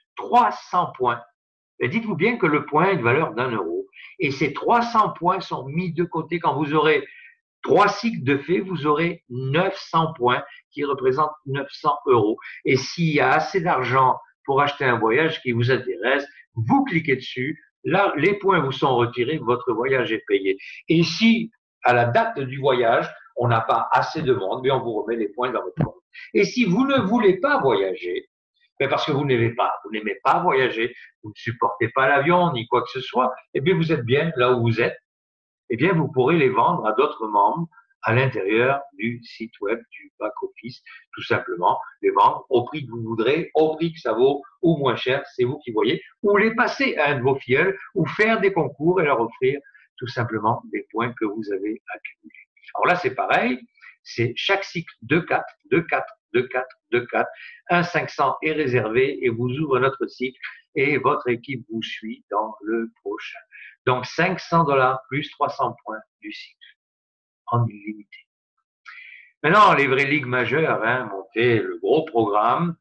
300 points. Et dites-vous bien que le point a une valeur d'1 euro. Et ces 300 points sont mis de côté. Quand vous aurez 3 cycles de fait, vous aurez 900 points qui représentent 900 euros. Et s'il y a assez d'argent pour acheter un voyage qui vous intéresse, vous cliquez dessus, là, les points vous sont retirés, votre voyage est payé. Et si, à la date du voyage, on n'a pas assez de monde, on vous remet les points dans votre compte. Et si vous ne voulez pas voyager, parce que vous n'aimez pas voyager, vous ne supportez pas l'avion, ni quoi que ce soit, eh bien, vous êtes bien là où vous êtes, eh bien, vous pourrez les vendre à d'autres membres à l'intérieur du site web, du back-office, tout simplement, les vendre au prix que vous voudrez, au prix que ça vaut, ou moins cher, c'est vous qui voyez, ou les passer à un de vos filleuls, ou faire des concours et leur offrir tout simplement des points que vous avez accumulés. Alors là, c'est pareil, c'est chaque cycle de 4, de 4, de 4, de 4, un 500 est réservé et vous ouvre notre cycle et votre équipe vous suit dans le prochain. Donc 500 $ plus 300 points du cycle en illimité. Maintenant, les vraies ligues majeures, monter le gros programme.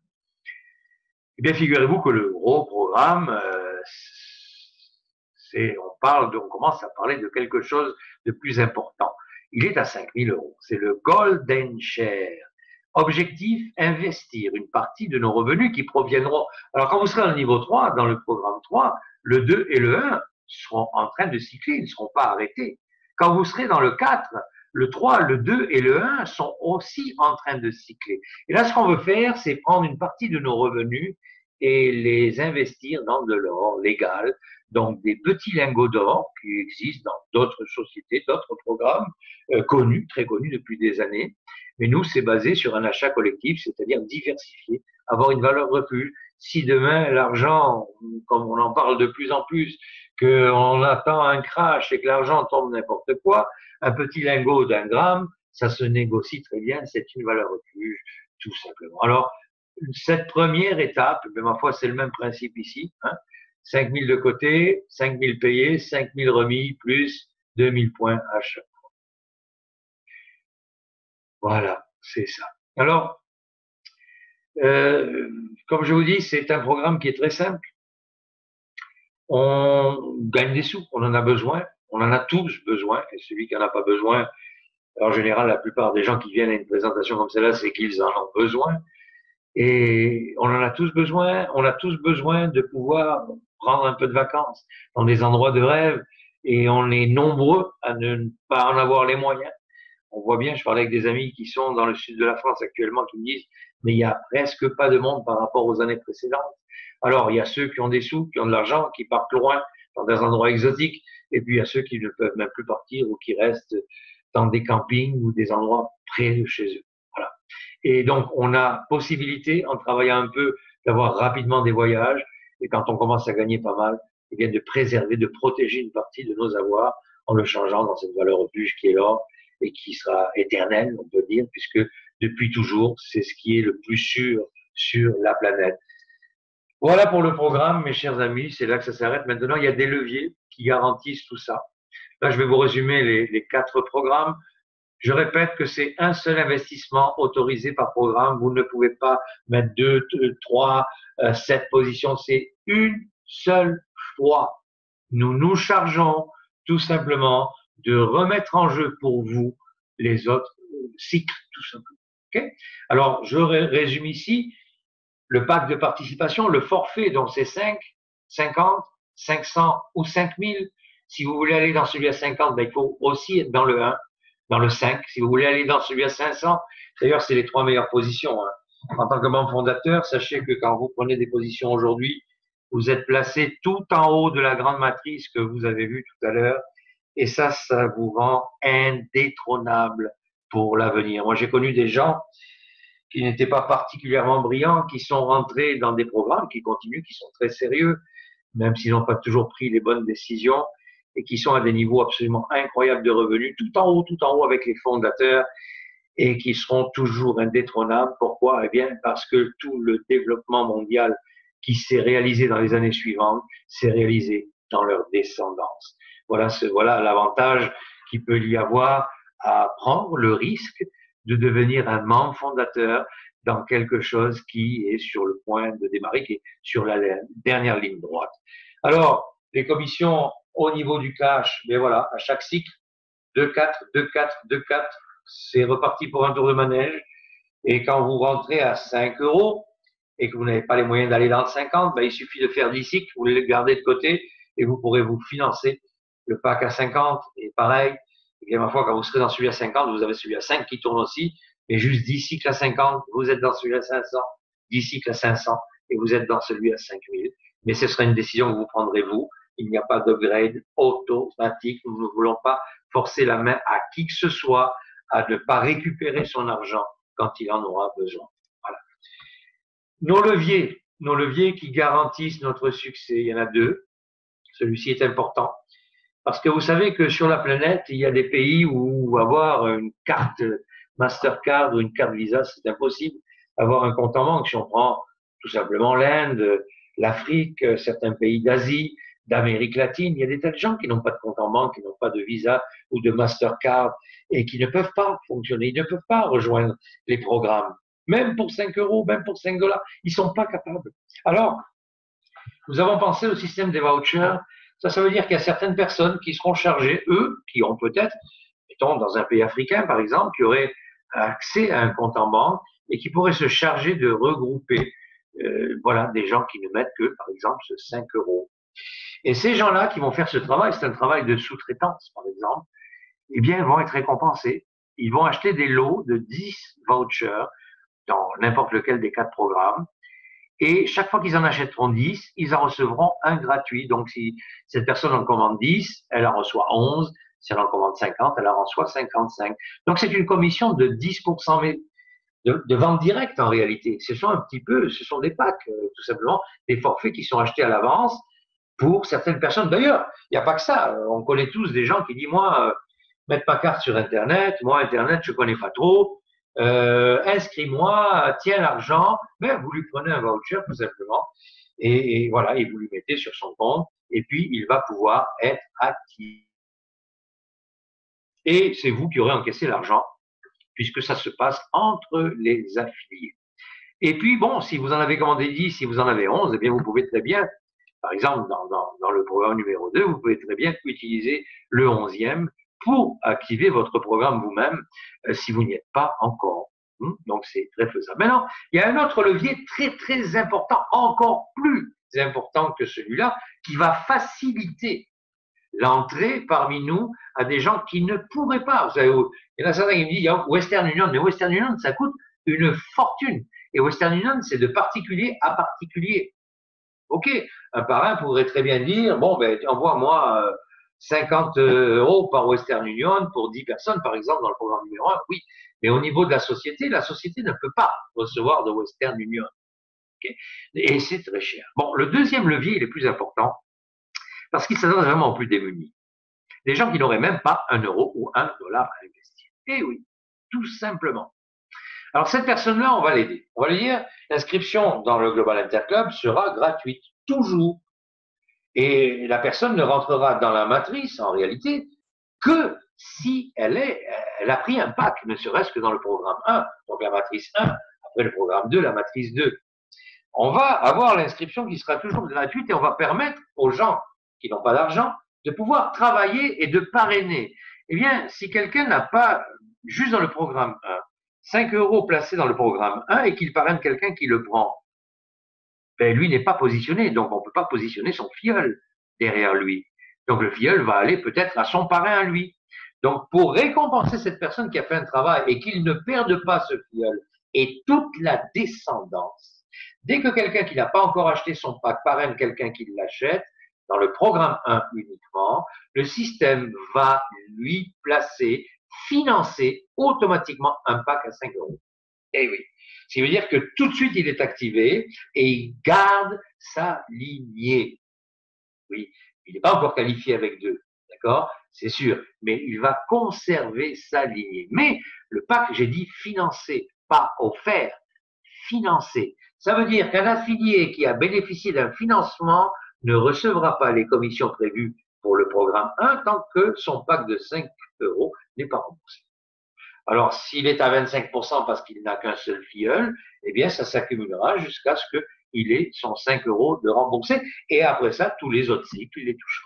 Eh bien, figurez-vous que le gros programme, on commence à parler de quelque chose de plus important. Il est à 5 000 euros. C'est le Golden Share. Objectif, investir une partie de nos revenus qui proviendront. Alors, quand vous serez dans le niveau 3, dans le programme 3, le 2 et le 1 seront en train de cycler, ils ne seront pas arrêtés. Quand vous serez dans le 4, le 3, le 2 et le 1 sont aussi en train de cycler. Et là, ce qu'on veut faire, c'est prendre une partie de nos revenus et les investir dans de l'or légal, donc des petits lingots d'or qui existent dans d'autres sociétés, d'autres programmes connus, très connus depuis des années. Mais nous, c'est basé sur un achat collectif, c'est-à-dire diversifier, avoir une valeur refuge. Si demain, l'argent, comme on en parle de plus en plus, qu'on attend un crash et que l'argent tombe n'importe quoi, un petit lingot d'1 gramme, ça se négocie très bien, c'est une valeur refuge, tout simplement. Alors, cette première étape, ma foi, c'est le même principe ici. 5 000 de côté, 5 000 payés, 5 000 remis, plus 2 000 points à chaque fois. Voilà, c'est ça. Alors, comme je vous dis, c'est un programme qui est très simple. On gagne des sous, on en a besoin, on en a tous besoin, et celui qui n'en a pas besoin, En général, la plupart des gens qui viennent à une présentation comme celle-là, c'est qu'ils en ont besoin. Et on en a tous besoin. On a tous besoin de pouvoir prendre un peu de vacances dans des endroits de rêve. Et on est nombreux à ne pas en avoir les moyens. On voit bien, je parlais avec des amis qui sont dans le sud de la France actuellement qui me disent, mais il y a presque pas de monde par rapport aux années précédentes. Alors, il y a ceux qui ont des sous, qui ont de l'argent, qui partent loin, dans des endroits exotiques, et puis il y a ceux qui ne peuvent même plus partir ou qui restent dans des campings ou des endroits près de chez eux. Voilà. Et donc, on a possibilité, en travaillant un peu, d'avoir rapidement des voyages, et quand on commence à gagner pas mal, eh bien, de préserver, de protéger une partie de nos avoirs en le changeant dans cette valeur refuge qui est l'or et qui sera éternelle, on peut dire, puisque depuis toujours, c'est ce qui est le plus sûr sur la planète. Voilà pour le programme, mes chers amis, c'est là que ça s'arrête. Maintenant, il y a des leviers qui garantissent tout ça. Là, je vais vous résumer les 4 programmes. Je répète que c'est un seul investissement autorisé par programme. Vous ne pouvez pas mettre 2, 3, 7 positions. C'est une seule fois. Nous nous chargeons tout simplement de remettre en jeu pour vous les autres cycles, tout simplement. Okay. Alors, je résume ici le pack de participation, le forfait, donc c'est 5, 50, 500 ou 5000. Si vous voulez aller dans celui à 50, ben, il faut aussi être dans le 1, dans le 5. Si vous voulez aller dans celui à 500, d'ailleurs, c'est les 3 meilleures positions. Hein. En tant que membre fondateur, sachez que quand vous prenez des positions aujourd'hui, vous êtes placé tout en haut de la grande matrice que vous avez vue tout à l'heure. Et ça vous rend indétrônable pour l'avenir. Moi, j'ai connu des gens qui n'étaient pas particulièrement brillants, qui sont rentrés dans des programmes qui continuent, qui sont très sérieux, même s'ils n'ont pas toujours pris les bonnes décisions, et qui sont à des niveaux absolument incroyables de revenus, tout en haut avec les fondateurs, et qui seront toujours indétrônables. Pourquoi? Eh bien, parce que tout le développement mondial qui s'est réalisé dans les années suivantes s'est réalisé dans leur descendance. Voilà l'avantage qu'il peut y avoir à prendre le risque de devenir un membre fondateur dans quelque chose qui est sur le point de démarrer, qui est sur la dernière ligne droite. Alors, les commissions au niveau du cash, ben voilà, à chaque cycle, 2-4, 2-4, 2-4, c'est reparti pour un tour de manège. Et quand vous rentrez à 5 euros et que vous n'avez pas les moyens d'aller dans le 50, ben il suffit de faire 10 cycles, vous les gardez de côté et vous pourrez vous financer le pack à 50. Et pareil, et ma foi, quand vous serez dans celui à 50, vous avez celui à 5 qui tourne aussi, et juste 10 cycles à 50, vous êtes dans celui à 500, 10 cycles à 500, et vous êtes dans celui à 5000. Mais ce sera une décision que vous prendrez vous. Il n'y a pas d'upgrade automatique. Nous ne voulons pas forcer la main à qui que ce soit à ne pas récupérer son argent quand il en aura besoin. Voilà. Nos leviers qui garantissent notre succès, il y en a 2. Celui-ci est important. Parce que vous savez que sur la planète, il y a des pays où avoir une carte Mastercard ou une carte Visa, c'est impossible. Avoir un compte en banque, si on prend tout simplement l'Inde, l'Afrique, certains pays d'Asie, d'Amérique latine, il y a des tas de gens qui n'ont pas de compte en banque, qui n'ont pas de Visa ou de Mastercard et qui ne peuvent pas fonctionner, ils ne peuvent pas rejoindre les programmes. Même pour 5 euros, même pour 5 dollars, ils ne sont pas capables. Alors, nous avons pensé au système des vouchers. Ça veut dire qu'il y a certaines personnes qui seront chargées, eux, qui ont peut-être, mettons dans un pays africain par exemple, qui auraient accès à un compte en banque et qui pourraient se charger de regrouper voilà, des gens qui ne mettent que, par exemple, ce 5 euros. Et ces gens-là qui vont faire ce travail, c'est un travail de sous-traitance, par exemple, eh bien, vont être récompensés. Ils vont acheter des lots de 10 vouchers dans n'importe lequel des 4 programmes. Et chaque fois qu'ils en achèteront 10, ils en recevront un gratuit. Donc, si cette personne en commande 10, elle en reçoit 11. Si elle en commande 50, elle en reçoit 55. Donc, c'est une commission de 10%, mais de vente directe en réalité. Ce sont des packs, tout simplement, des forfaits qui sont achetés à l'avance pour certaines personnes. D'ailleurs, il n'y a pas que ça. On connaît tous des gens qui disent, moi, mettre ma carte sur Internet, moi, Internet, je connais pas trop. Inscris-moi, tiens l'argent, mais vous lui prenez un voucher tout simplement, et voilà, et vous lui mettez sur son compte, et puis il va pouvoir être actif. Et c'est vous qui aurez encaissé l'argent, puisque ça se passe entre les affiliés. Et puis bon, si vous en avez commandé 10, si vous en avez 11, eh bien vous pouvez très bien, par exemple dans le programme numéro 2, vous pouvez très bien utiliser le 11e pour activer votre programme vous-même si vous n'y êtes pas encore. Donc, c'est très faisable. Maintenant, il y a un autre levier très, très important, encore plus important que celui-là, qui va faciliter l'entrée parmi nous à des gens qui ne pourraient pas. Vous savez, il y en a certains qui me disent, il y a Western Union, mais Western Union, ça coûte une fortune. Et Western Union, c'est de particulier à particulier. OK, un parrain pourrait très bien dire, bon, ben, envoie-moi 50 € par Western Union pour 10 personnes, par exemple, dans le programme numéro 1. Oui, mais au niveau de la société ne peut pas recevoir de Western Union. Okay, et c'est très cher. Bon, le deuxième levier, il est plus important parce qu'il s'adresse vraiment aux plus démunis. Des gens qui n'auraient même pas 1 euro ou 1 dollar à investir. Eh oui, tout simplement. Alors, cette personne-là, on va l'aider. On va lui dire, l'inscription dans le Global Interclub sera gratuite, toujours. Et la personne ne rentrera dans la matrice, en réalité, que si elle a pris un pack, ne serait-ce que dans le programme 1, donc la matrice 1, après le programme 2, la matrice 2. On va avoir l'inscription qui sera toujours gratuite et on va permettre aux gens qui n'ont pas d'argent de pouvoir travailler et de parrainer. Eh bien, si quelqu'un n'a pas, juste dans le programme 1, 5 € placés dans le programme 1 et qu'il parraine quelqu'un qui le prend, ben lui n'est pas positionné, donc on ne peut pas positionner son filleul derrière lui. Donc le filleul va aller peut-être à son parrain à lui. Donc pour récompenser cette personne qui a fait un travail et qu'il ne perde pas ce filleul et toute la descendance, dès que quelqu'un qui n'a pas encore acheté son pack parraine quelqu'un qui l'achète, dans le programme 1 uniquement, le système va lui placer, financer automatiquement un pack à 5 €. Eh oui. Ce qui veut dire que tout de suite, il est activé et il garde sa lignée. Oui, il n'est pas encore qualifié avec 2, d'accord? C'est sûr, mais il va conserver sa lignée. Mais le pack, j'ai dit financé, pas offert, financé. Ça veut dire qu'un affilié qui a bénéficié d'un financement ne recevra pas les commissions prévues pour le programme 1 tant que son pack de 5 € n'est pas remboursé. Alors, s'il est à 25% parce qu'il n'a qu'un seul filleul, eh bien, ça s'accumulera jusqu'à ce qu'il ait son 5 € de remboursé. Et après ça, tous les autres cycles, il les touchera.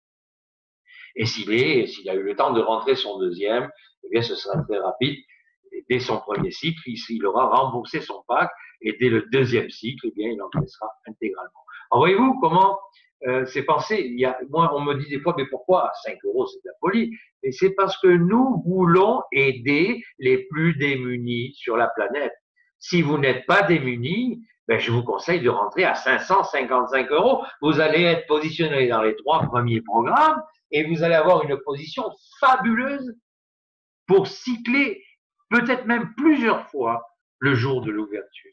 Et s'il a eu le temps de rentrer son deuxième, eh bien, ce sera très rapide. Et dès son premier cycle, il aura remboursé son pack. Et dès le deuxième cycle, eh bien, il encaissera intégralement. Alors, voyez-vous comment c'est pensé. Moi, on me dit des fois, mais pourquoi 5 € c'est de la folie? Et c'est parce que nous voulons aider les plus démunis sur la planète. Si vous n'êtes pas démunis, ben, je vous conseille de rentrer à 555 €. Vous allez être positionné dans les 3 premiers programmes et vous allez avoir une position fabuleuse pour cycler peut-être même plusieurs fois le jour de l'ouverture.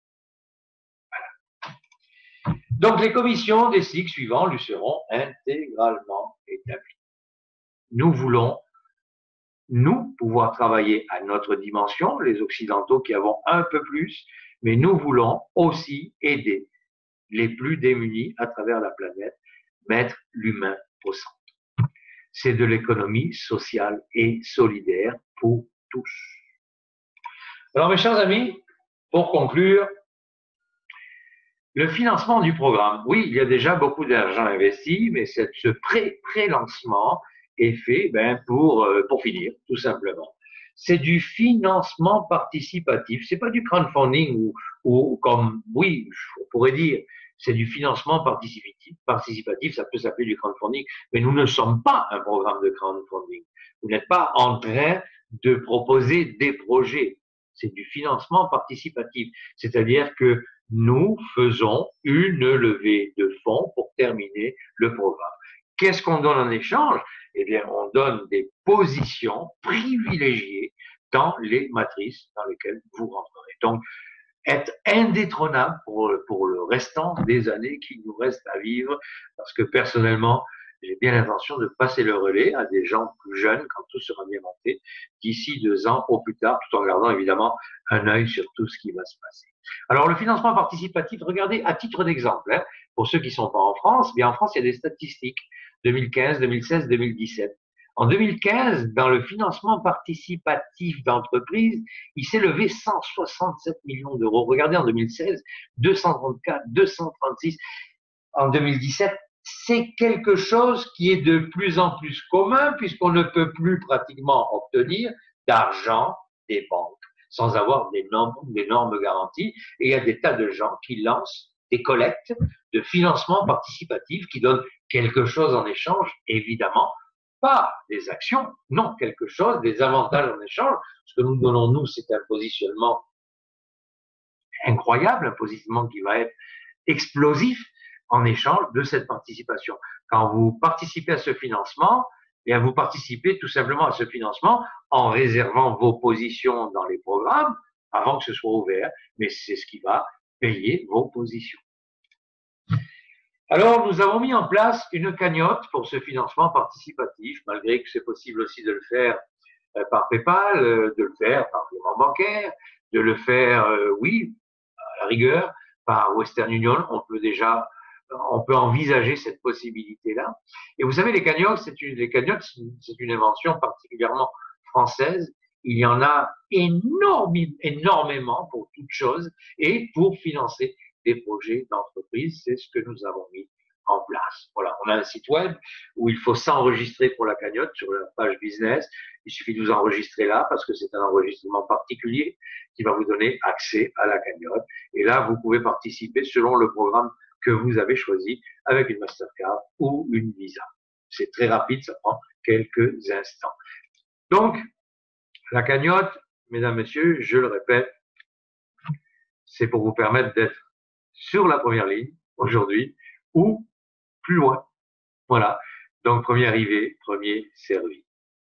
Donc, les commissions des cycles suivants lui seront intégralement établies. Nous voulons, nous, pouvoir travailler à notre dimension, les Occidentaux qui avons un peu plus, mais nous voulons aussi aider les plus démunis à travers la planète, mettre l'humain au centre. C'est de l'économie sociale et solidaire pour tous. Alors, mes chers amis, pour conclure, le financement du programme. Oui, il y a déjà beaucoup d'argent investi, mais ce pré-lancement est fait pour finir, tout simplement. C'est du financement participatif. C'est pas du crowdfunding ou comme, oui, on pourrait dire, c'est du financement participatif. Ça peut s'appeler du crowdfunding, mais nous ne sommes pas un programme de crowdfunding. Vous n'êtes pas en train de proposer des projets. C'est du financement participatif. C'est-à-dire que nous faisons une levée de fonds pour terminer le programme. Qu'est-ce qu'on donne en échange? Eh bien, on donne des positions privilégiées dans les matrices dans lesquelles vous rentrerez. Donc, être indétrônable pour le restant des années qui nous restent à vivre, parce que personnellement, j'ai bien l'intention de passer le relais à des gens plus jeunes quand tout sera bien monté, d'ici 2 ans au plus tard, tout en gardant évidemment un œil sur tout ce qui va se passer. Alors, le financement participatif, regardez à titre d'exemple, pour ceux qui ne sont pas en France, bien en France, il y a des statistiques 2015, 2016, 2017. En 2015, dans le financement participatif d'entreprises, il s'est levé 167 millions d'euros. Regardez en 2016, 234, 236. En 2017, c'est quelque chose qui est de plus en plus commun puisqu'on ne peut plus pratiquement obtenir d'argent des banques sans avoir d'énormes garanties. Et il y a des tas de gens qui lancent des collectes de financement participatif qui donnent quelque chose en échange, évidemment, pas des actions, non, quelque chose, des avantages en échange. Ce que nous donnons, nous, c'est un positionnement incroyable, un positionnement qui va être explosif en échange de cette participation. Quand vous participez à ce financement, eh bien, vous participez tout simplement à ce financement en réservant vos positions dans les programmes avant que ce soit ouvert, mais c'est ce qui va payer vos positions. Alors, nous avons mis en place une cagnotte pour ce financement participatif, malgré que c'est possible aussi de le faire par PayPal, de le faire par virement bancaire, de le faire, oui, à la rigueur, par Western Union. On peut envisager cette possibilité-là. Et vous savez, les cagnottes, c'est une invention particulièrement française. Il y en a énormément pour toutes choses et pour financer des projets d'entreprise. C'est ce que nous avons mis en place. Voilà, on a un site web où il faut s'enregistrer pour la cagnotte sur la page business. Il suffit de vous enregistrer là parce que c'est un enregistrement particulier qui va vous donner accès à la cagnotte. Et là, vous pouvez participer selon le programme que vous avez choisi avec une Mastercard ou une Visa. C'est très rapide, ça prend quelques instants. Donc, la cagnotte, mesdames, messieurs, je le répète, c'est pour vous permettre d'être sur la première ligne aujourd'hui ou plus loin. Voilà. Donc, premier arrivé, premier servi.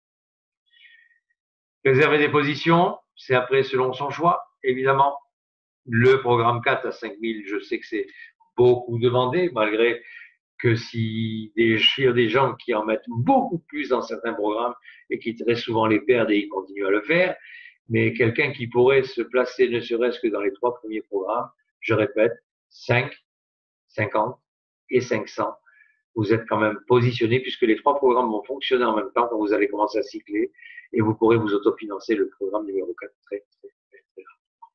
Réserver des positions, c'est après selon son choix, évidemment. Le programme 4 à 5000, je sais que c'est beaucoup demandé, malgré que si des gens qui en mettent beaucoup plus dans certains programmes et qui très souvent les perdent et ils continuent à le faire, mais quelqu'un qui pourrait se placer ne serait-ce que dans les 3 premiers programmes, je répète, 5, 50 et 500, vous êtes quand même positionné puisque les 3 programmes vont fonctionner en même temps quand vous allez commencer à cycler et vous pourrez vous autofinancer le programme numéro 4 très rapidement.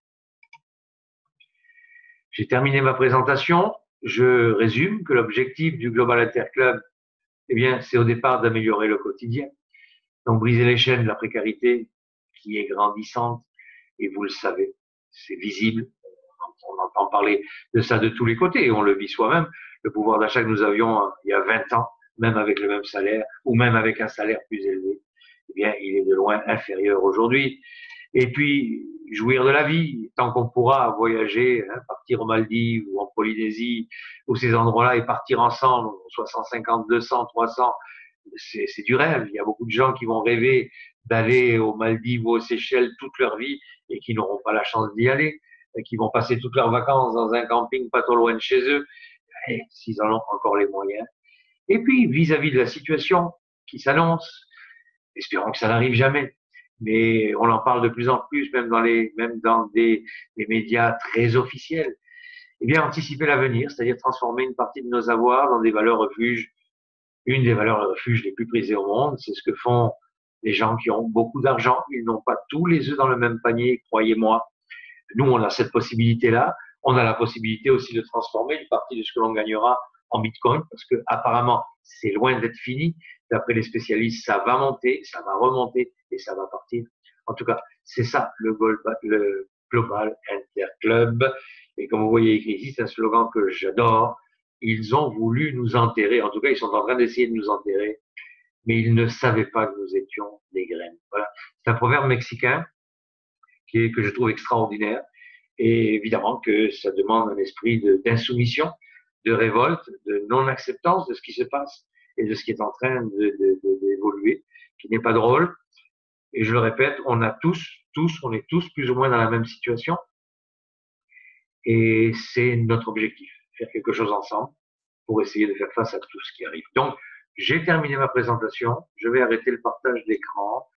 J'ai terminé ma présentation. Je résume que l'objectif du Global Interclub, eh bien, c'est au départ d'améliorer le quotidien. Donc, briser les chaînes de la précarité qui est grandissante, et vous le savez, c'est visible. On entend parler de ça de tous les côtés, et on le vit soi-même. Le pouvoir d'achat que nous avions il y a 20 ans, même avec le même salaire, ou même avec un salaire plus élevé, eh bien, il est de loin inférieur aujourd'hui. Et puis, jouir de la vie, tant qu'on pourra voyager, partir aux Maldives ou en Polynésie, ou ces endroits-là, et partir ensemble, soit 150, 200, 300, c'est du rêve. Il y a beaucoup de gens qui vont rêver d'aller aux Maldives ou aux Seychelles toute leur vie et qui n'auront pas la chance d'y aller, et qui vont passer toutes leurs vacances dans un camping pas trop loin de chez eux, s'ils en ont encore les moyens. Et puis, vis-à-vis de la situation qui s'annonce, espérons que ça n'arrive jamais, mais on en parle de plus en plus, même dans des médias très officiels. Eh bien, anticiper l'avenir, c'est-à-dire transformer une partie de nos avoirs dans des valeurs refuges. Une des valeurs refuges les plus prisées au monde, c'est ce que font les gens qui ont beaucoup d'argent. Ils n'ont pas tous les œufs dans le même panier, croyez-moi. Nous, on a cette possibilité-là. On a la possibilité aussi de transformer une partie de ce que l'on gagnera en Bitcoin, parce que apparemment, c'est loin d'être fini. D'après les spécialistes, ça va monter, ça va remonter et ça va partir. En tout cas, c'est ça le Global Interclub. Et comme vous voyez écrit ici, c'est un slogan que j'adore. Ils ont voulu nous enterrer. En tout cas, ils sont en train d'essayer de nous enterrer, mais ils ne savaient pas que nous étions des graines. Voilà. C'est un proverbe mexicain que je trouve extraordinaire. Et évidemment que ça demande un esprit d'insoumission, de révolte, de non-acceptance de ce qui se passe et de ce qui est en train d'évoluer, qui n'est pas drôle. Et je le répète, on est tous plus ou moins dans la même situation. Et c'est notre objectif, faire quelque chose ensemble pour essayer de faire face à tout ce qui arrive. Donc, j'ai terminé ma présentation. Je vais arrêter le partage d'écran.